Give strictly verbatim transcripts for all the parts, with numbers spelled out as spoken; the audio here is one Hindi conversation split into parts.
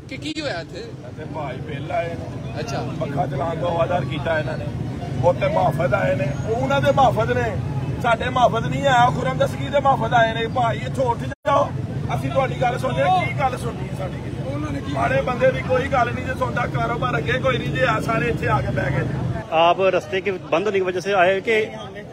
कि की होया थे भाई बिल आए ने। अच्छा पक्खा चलाने तो हवादार किया इन्होंने उत्ते मुहफत आए ने उन्होंने मुहफत ने साडे मुहफत नहीं है खुरम दस्तगीर दे मुहफत आए ने भाई इत्थों उठ जाओ असीं तुहाडी गल सुनदे की गल सुननी है साडी माड़े बंदे दी कोई गल नहीं जे सुनदा कारोबार अगे कोई नहीं जे सारे इत्थे आके बैठ गए। आप रास्ते के बंद होने की वजह से आए कि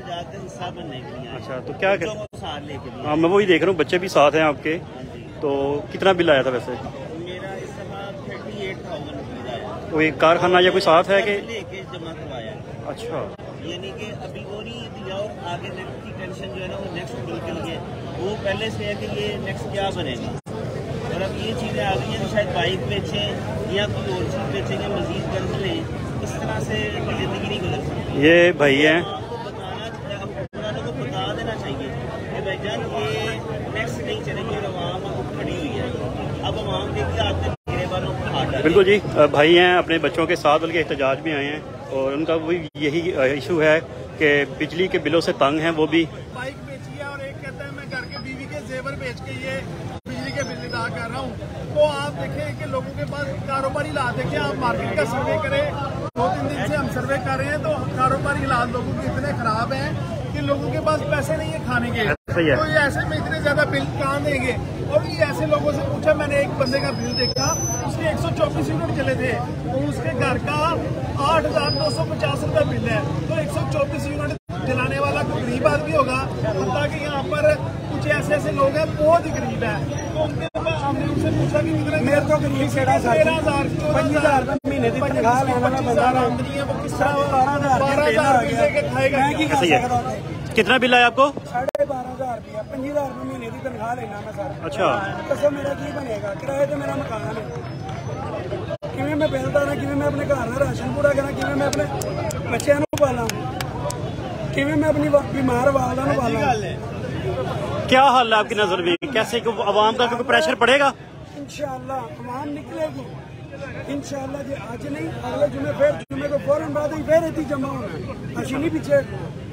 अच्छा तो क्या कर हाँ मैं वही देख रहा हूँ बच्चे भी साथ हैं आपके तो कितना बिल आया था वैसे? मेरा इस समय थर्टी एट थाउजेंड कोई कारखाना या कोई साथ है कि लेके जमा करवाया? अच्छा यानी कि अभी वो नहीं दिया और आगे नेक्स्ट की टेंशन जो है ना वो नेक्स्ट डील के लिए वो पहले से है कि ये नेक्स्ट क्या बनेगा और अब ये चीज़ें आ गई हैं शायद बाइक बेचें या कोई और चीज़ बेचेंगे मजीद कर्ज लें इस तरह से जिंदगी नहीं गुजर सकती। ये भाई हैं आपको बताना पुरानों को बता देना चाहिए कि भाईजान ये नेक्स्ट नहीं चलेगी और आवाम अब खड़ी हुई है अब आवाम देखिए आपने मेरे वालों को हाथ बिल्कुल जी भाई हैं अपने बच्चों के साथ बल्कि एहतजाज भी आए हैं और उनका वही यही इशू है कि बिजली के बिलों से तंग हैं वो भी। बाइक बेची है और एक कहता है मैं घर के बीवी के जेवर बेच के ये बिजली के बिल अदा कर रहा हूँ। तो आप देखें कि लोगों के पास कारोबारी हालात देखें आप मार्केट का सर्वे करें दो तीन दिन से हम सर्वे कर रहे हैं तो कारोबारी हालात लोगों के इतने खराब हैं कि लोगों के पास पैसे नहीं है खाने के तो ये ऐसे में इतने ज्यादा बिल कहाँ देंगे। और ये ऐसे लोगों से पूछा मैंने एक बंदे का बिल देखा उसके एक सौ चौबीस यूनिट चले थे तो उसके घर का आठ हजार दो सौ पचास रुपया बिल है तो एक सौ चौबीस यूनिट जलाने वाला कोई गरीब आदमी होगा ताकि यहाँ पर कुछ ऐसे ऐसे लोग हैं बहुत ही गरीब है तो उनके हमने उनसे पूछा कि कितने मेरे तो गरीब तेरह हजार पच्चीस हजार महीने की तनख्वाह लेने वाला बंदा आमदनी है वो किस तरह बारह हजार रुपये खाएगा। कितना बिल आया आपको? साढ़े बारह हजार रुपया पच्चीस हजार महीने की तनख्वाह लेना मैं सर। अच्छा दसो मेरा की बनेगा किराए तो मेरा मकान है किवें मैं बिल दाना किवें मैं अपने घर का राशन पूरा करा किवें मैं अपने बच्चों को पाला किवें मैं अपनी बीमार वालदा को पाला। क्या हाल है आपकी नजर में कैसे आवाम का क्योंकि प्रेशर पड़ेगा? इंशाअल्लाह आवाम निकलेगी इंशाअल्लाह जी आज नहीं अगले जुमे फिर जुमे को फौरन बाद ही फिर इतनी जमा होना अशी नहीं पीछे।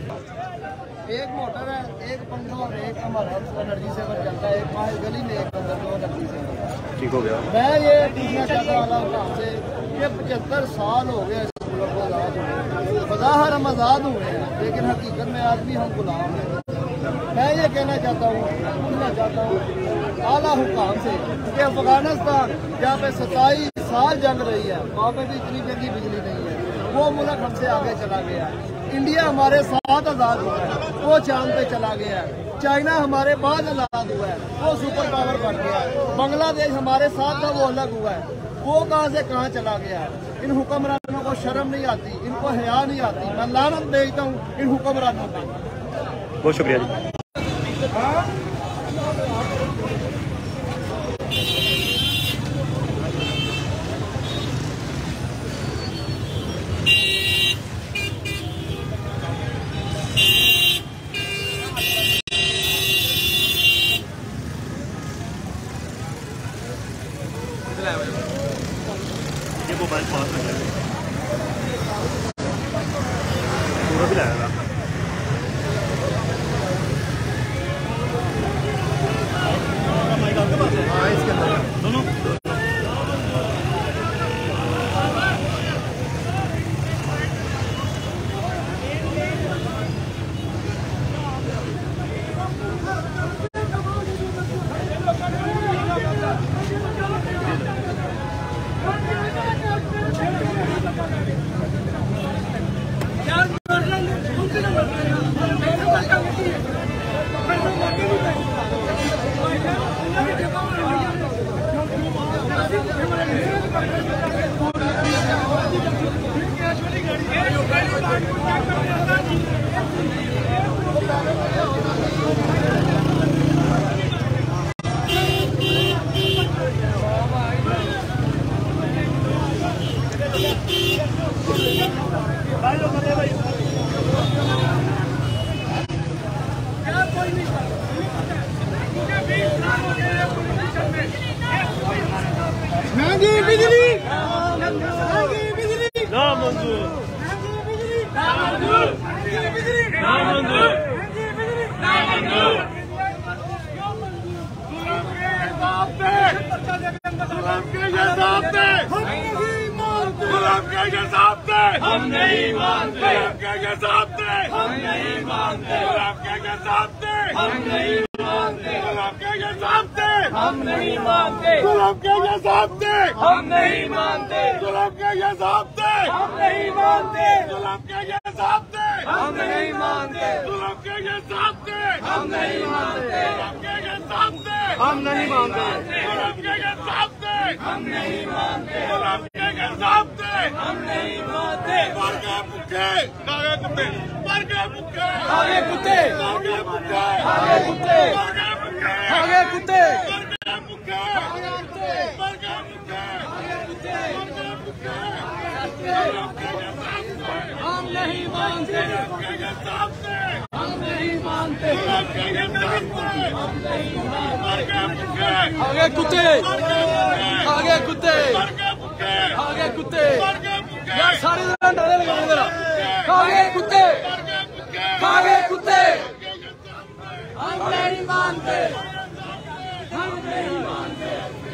एक मोटर है एक पंखा और एक हमारा एनर्जी सेवर चलता है एक हमारी गली में एक अंदर दो एनर्जी सेवर ठीक हो गया। मैं ये पूछना चाहता हूँ आपसे कि पचहत्तर साल हो गए इस मुल्क को आज़ाद हुए बज़ाहिर हम आज़ाद हुए हैं लेकिन हकीकत में आदमी हम गुलाम हैं। मैं ये कहना चाहता हूँ पूछना चाहता हूँ आला हुकाम से कि अफगानिस्तान जहाँ पे सताईस साल जंग रही है वहाँ पे भी इतनी महंगी बिजली नहीं है वो मुल्क हमसे आगे चला गया है। इंडिया हमारे साथ आज़ाद हुआ है वो चांद पे चला गया है। चाइना हमारे बाद आज़ाद हुआ है वो सुपर पावर बन गया है। बांग्लादेश हमारे साथ था वो अलग हुआ है वो कहाँ से कहाँ चला गया है। इन हुक्मरानों को शर्म नहीं आती इनको हया नहीं आती मैं लानत भेजता हूँ इन हुक्मरानों पे। बहुत शुक्रिया जी। ये मोबाइल पास में पूरा भी लाया दोनों महंगी बिजली महंगी बिजली ना मंजूर ना मंजूर ना मंजूर ना मंजूर गुलाम के ये ज़ाब्ते हम नहीं मानते, गुलाम के ये ज़ाब्ते हम नहीं मानते, गुलाम के ये ज़ाब्ते हम नहीं मानते, गुलाम के ये ज़ाब्ते हम नहीं मानते, गुलाम के ये ज़ाब्ते हम नहीं मानते, गुलाम के ये ज़ाब्ते हम नहीं मानते, गुलाम के ये ज़ाब्ते हम नहीं मानते, गुलाम के ये ज़ाब्ते हम नहीं मानते, गुलाम के ये ज़ाब्ते हम नहीं मानते, गुलाम के ये ज़ाब्ते हम नहीं मानते, गुलाम के ये ज़ाब्ते हम नहीं मानते। मर गए भूखे, कागे कुत्ते, मर गए भूखे, कागे कुत्ते, कागे भूखे, कागे कुत्ते, कागे भूखे, कागे कुत्ते, मर गए भूखे, कागे कुत्ते, मर गए भूखे, कागे कुत्ते, मर गए भूखे। हम नहीं मानते, हम नहीं मानते, आगे कुत्ते, आगे कुत्ते, आगे कुत्ते, यार सारे नारे लगाओ जरा, आगे कुत्ते, आगे कुत्ते, हम नहीं मानते, हम नहीं मानते।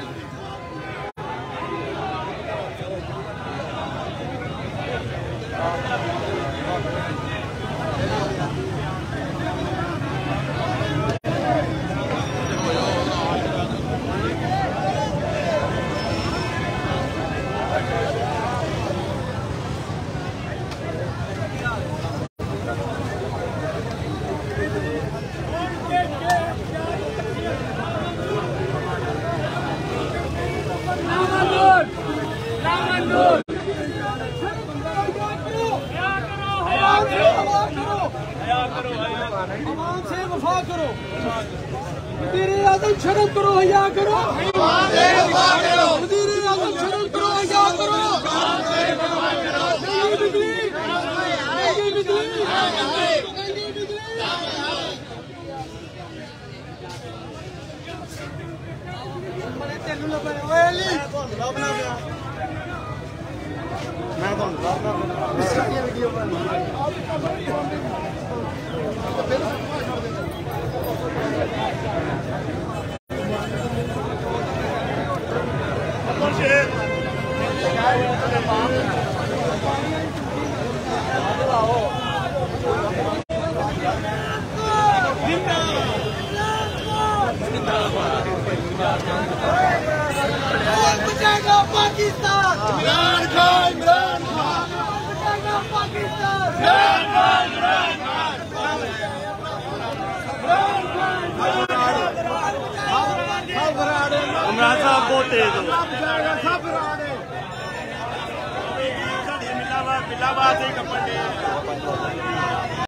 आवाम से वफा करो, वज़ीर आज़म शर्म करो, हया करो, वज़ीर आज़म शर्म करो, हया करो, नहीं बिजली, नहीं बिजली, नहीं बिजली। बड़े तेलू लोग बने, ओए अली, मैं तो इसका ये वीडियो बना पाकिस्तान, इमरान खान, इमरान खान, पाकिस्तान, इमरान खान, इमरान खान, इमरान साहब बहुत तेज हो। मिलावा मिलावा से कपड़े